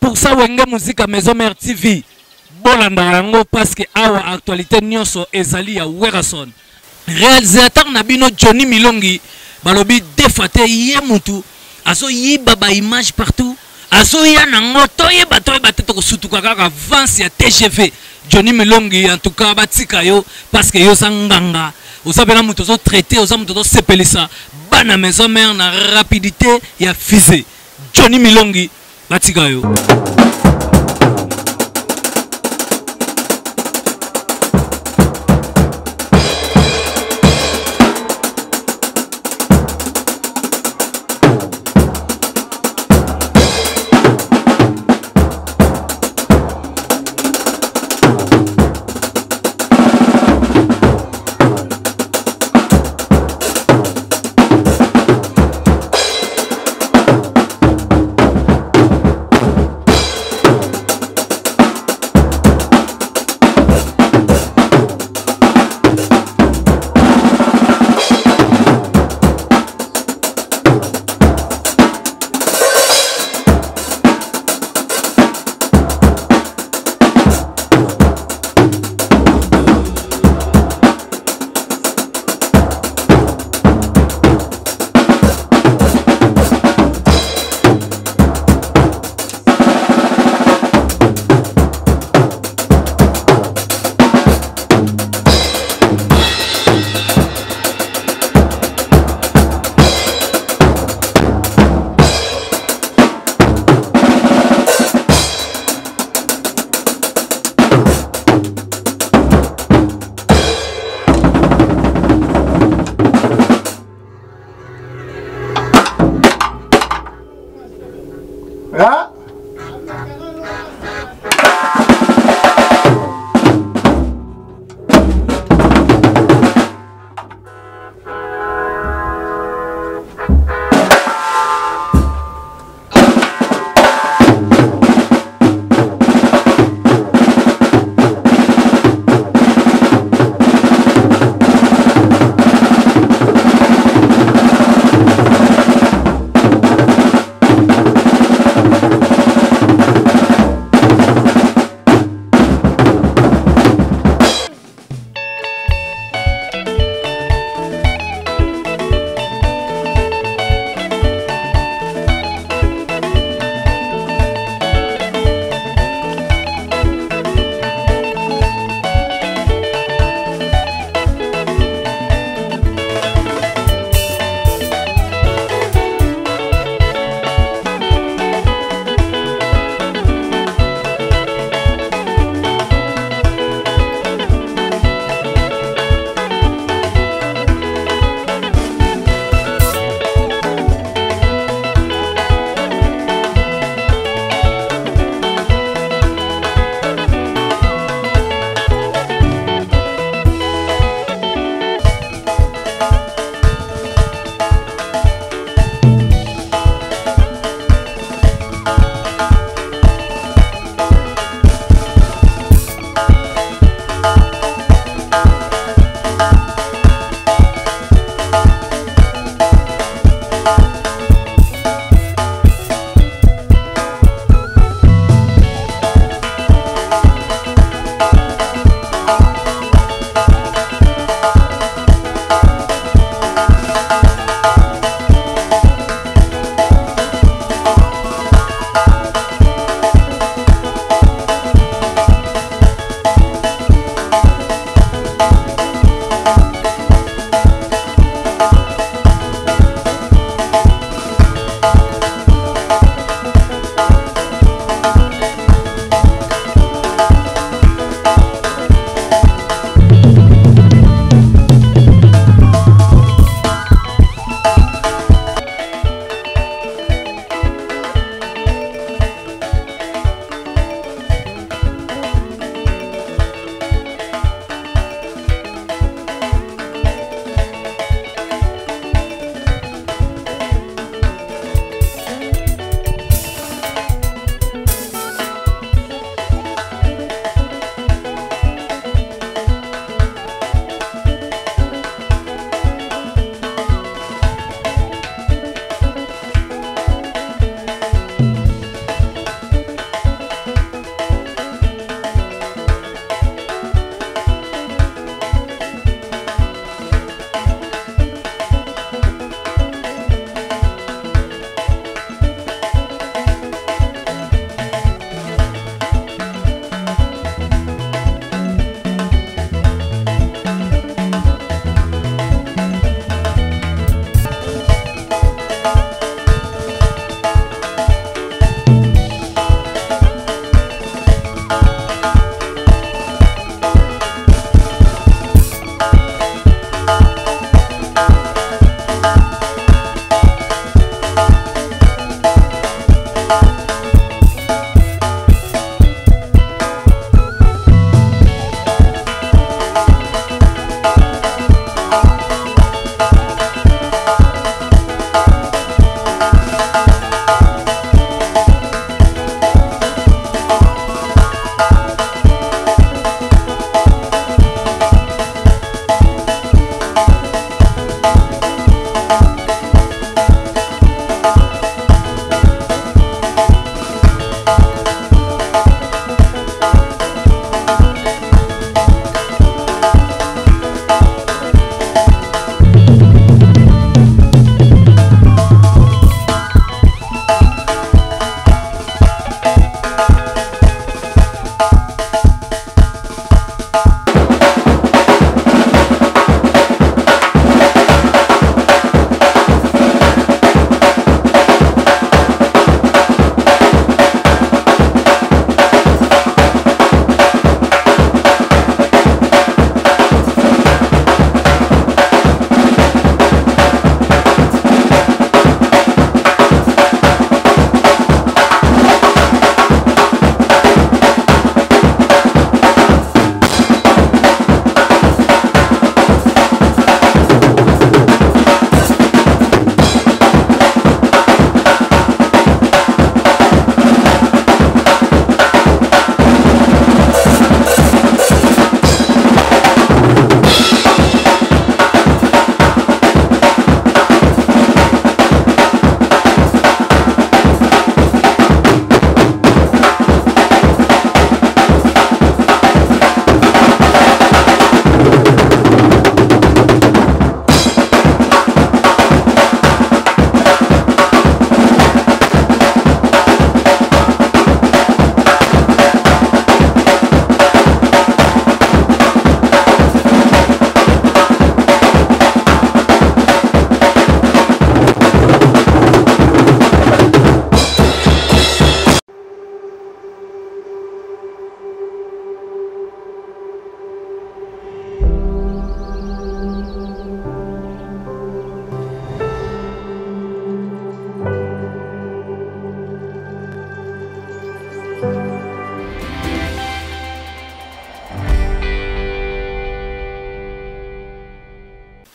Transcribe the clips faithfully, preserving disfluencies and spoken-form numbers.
pour ça Wenge Musique à Maison Mère T V. Bolanda yango parce que awa actualité nyonso ezali ya Werason. Réalisateur Nabino Johnny Milongi balobi defate ye mutu aso yiba ba image partout aso ya nango toye batoye bateto ko sutuka kaka avance ya T G V. Johnny Milongi en tout cas batika yo parce que yo sanganga osabela mutu zo traiter osa mutu zo sepelisa bana Maison Mère na rapidité ya fusée. Johnny Milongi batika yo.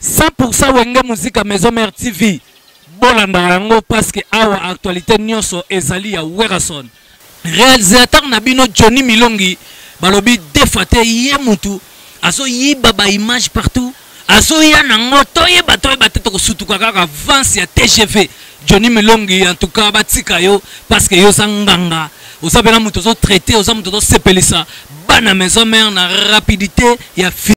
cent pour cent wenge musique à Maison Mère T V bolanda yango parce que awa actualité nyonso ezali ya Werason. Réalisateur na bino Johnny Milongi balobi defate ye mutu aso yiba ba image partout aso ya nango toyeba toyeba te ko sutuka kaka avance ya T G V. Johnny Milongi en tout cas batika yo parce que yo sanganga osabela mutu zo traiter osa mutu zo sepelisa bana Maison Mère na rapidité ya